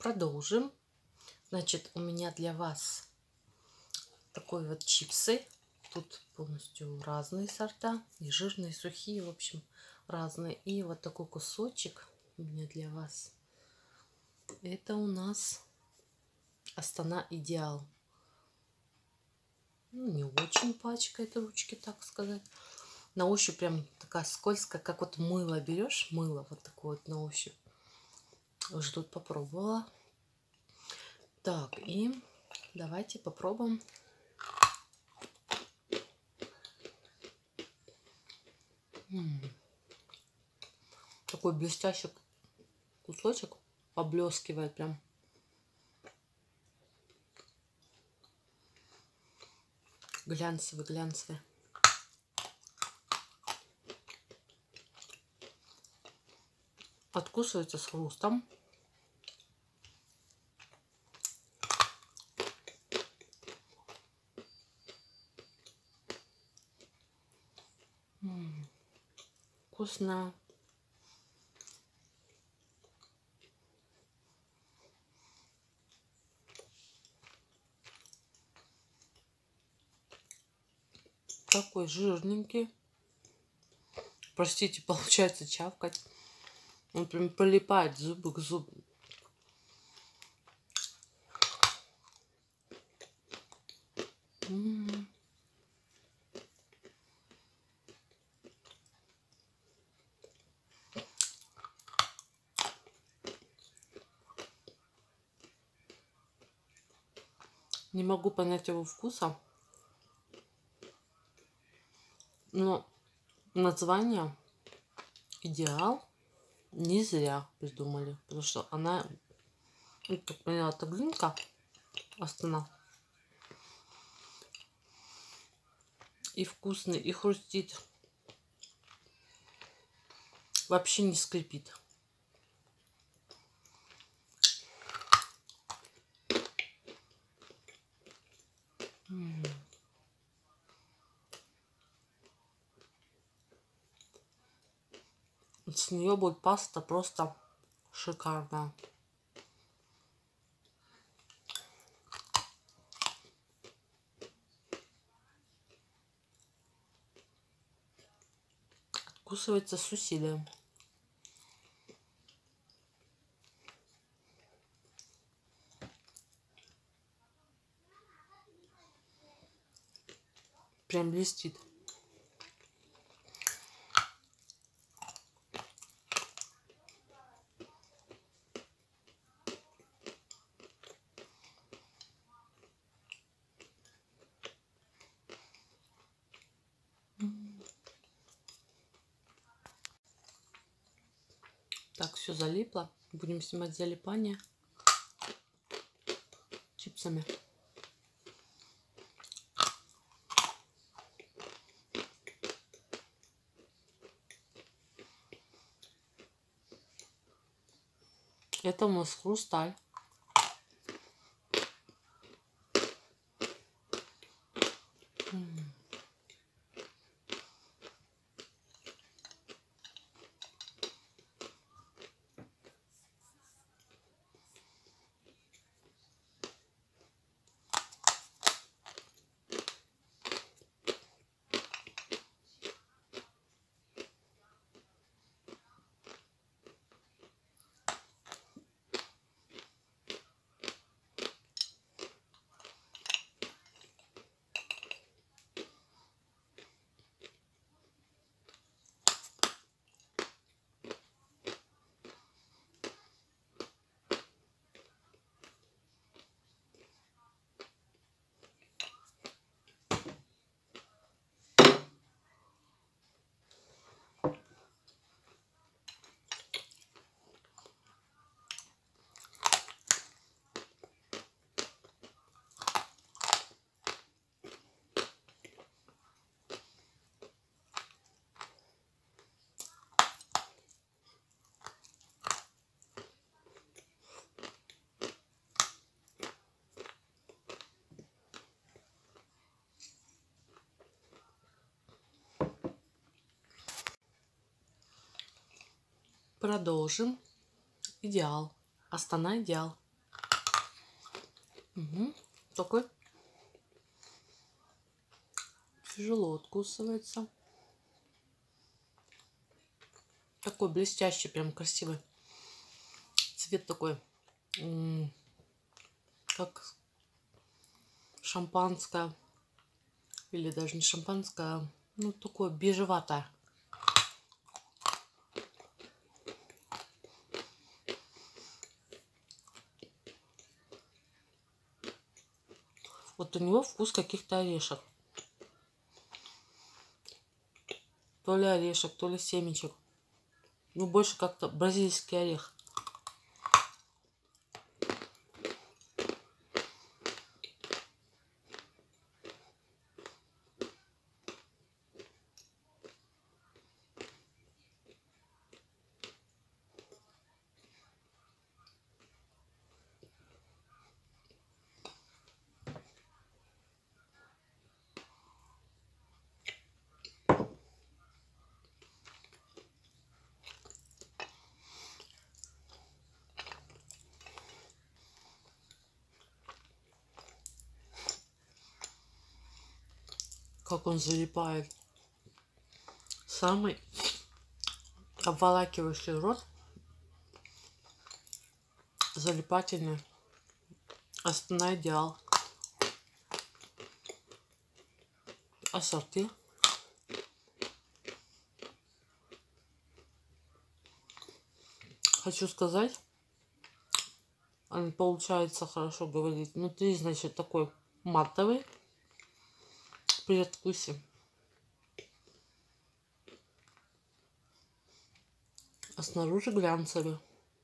Продолжим. Значит, у меня для вас такой вот чипсы. Тут полностью разные сорта. И жирные, и сухие, в общем, разные. И вот такой кусочек у меня для вас. Это у нас Астана Идеал. Ну, не очень пачкает ручки, так сказать. На ощупь прям такая скользкая, как вот мыло берешь. Мыло вот такое вот на ощупь. Уже тут попробовала. Так, и давайте попробуем. Такой блестящий кусочек, поблескивает прям. Глянцевый, глянцевый. Откусывается с хрустом. Вкусно. Такой жирненький. Простите, получается чавкать. Он прям прилипает зубы к зубу. Не могу понять его вкуса. Но название Идеал не зря придумали. Потому что она, ну, как поняла, это глинка Астана. И вкусный, и хрустит. Вообще не скрипит. С нее будет паста просто шикарная. Откусывается с усилием. Прям блестит. Так, все залипло. Будем снимать залипание чипсами. Это у нас хрусталь. Продолжим. Идеал. Астана Идеал. Угу. Такой тяжело откусывается. Такой блестящий, прям красивый. Цвет такой, как шампанское. Или даже не шампанское, а, ну, такое бежеватое. Вот у него вкус каких-то орешек. То ли орешек, то ли семечек. Ну, больше как-то бразильский орех. Как он залипает. Самый обволакивающий рот. Залипательный. Астана Идеал. Ассорти. Хочу сказать, он получается хорошо говорить. Внутри, значит, такой матовый при вкусе. А снаружи глянцевый.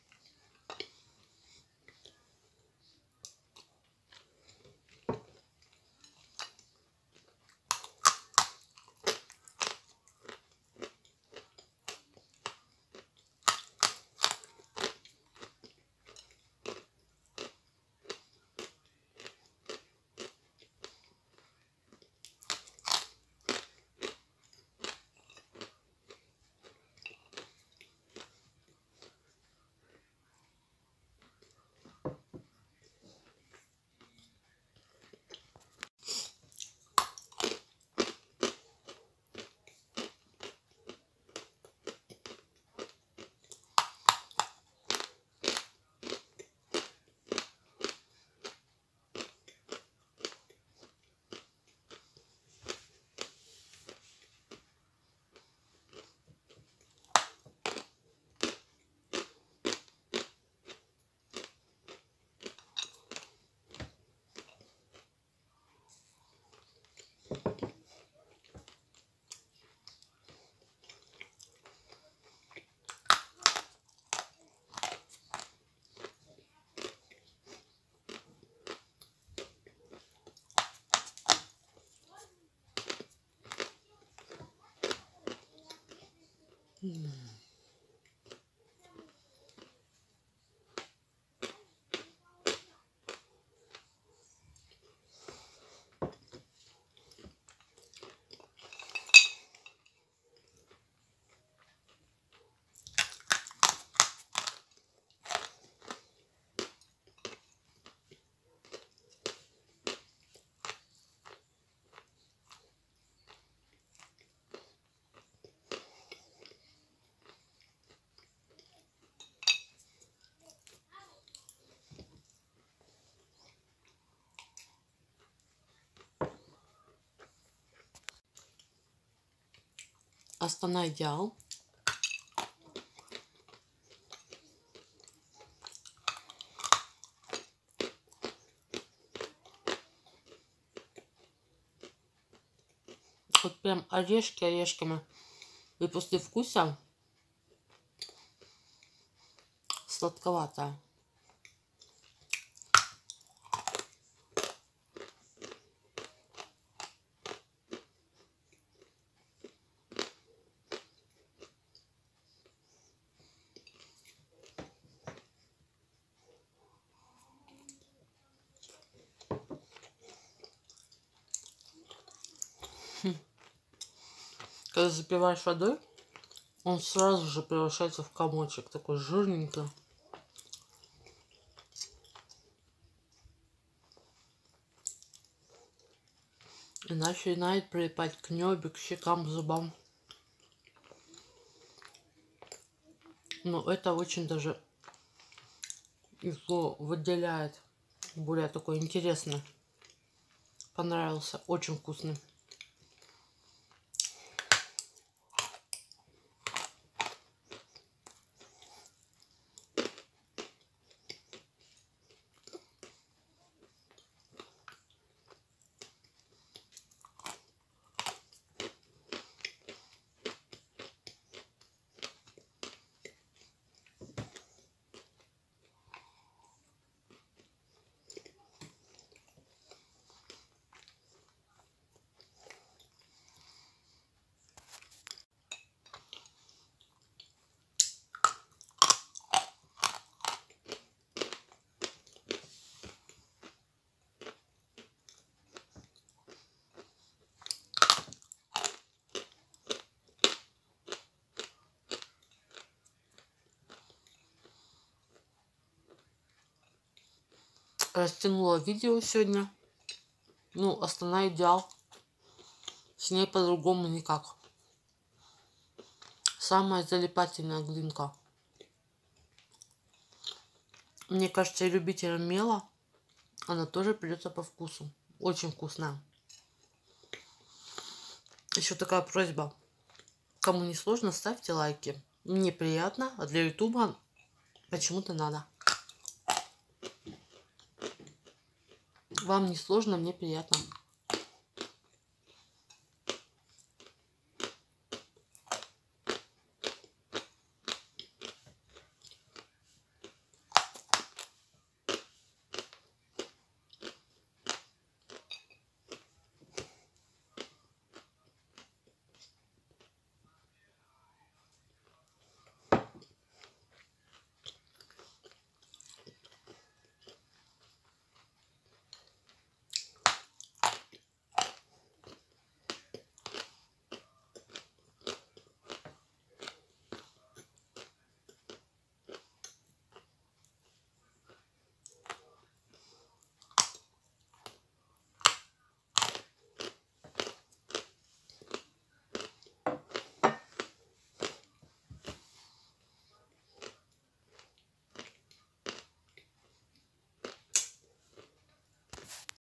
Астана Идеал. Вот прям орешки орешками. И после вкуса сладковатое. Когда запиваешь водой, он сразу же превращается в комочек. Такой жирненький. И начинает прилипать к небу, к щекам, к зубам. Но это очень даже его выделяет. Более такой интересный. Понравился. Очень вкусный. Растянула видео сегодня. Ну, Астана идеал. С ней по-другому никак. Самая залипательная глинка. Мне кажется, и любителям мела она тоже придется по вкусу. Очень вкусная. Еще такая просьба. Кому не сложно, ставьте лайки. Мне приятно, а для ютуба почему-то надо. Вам не сложно, мне приятно.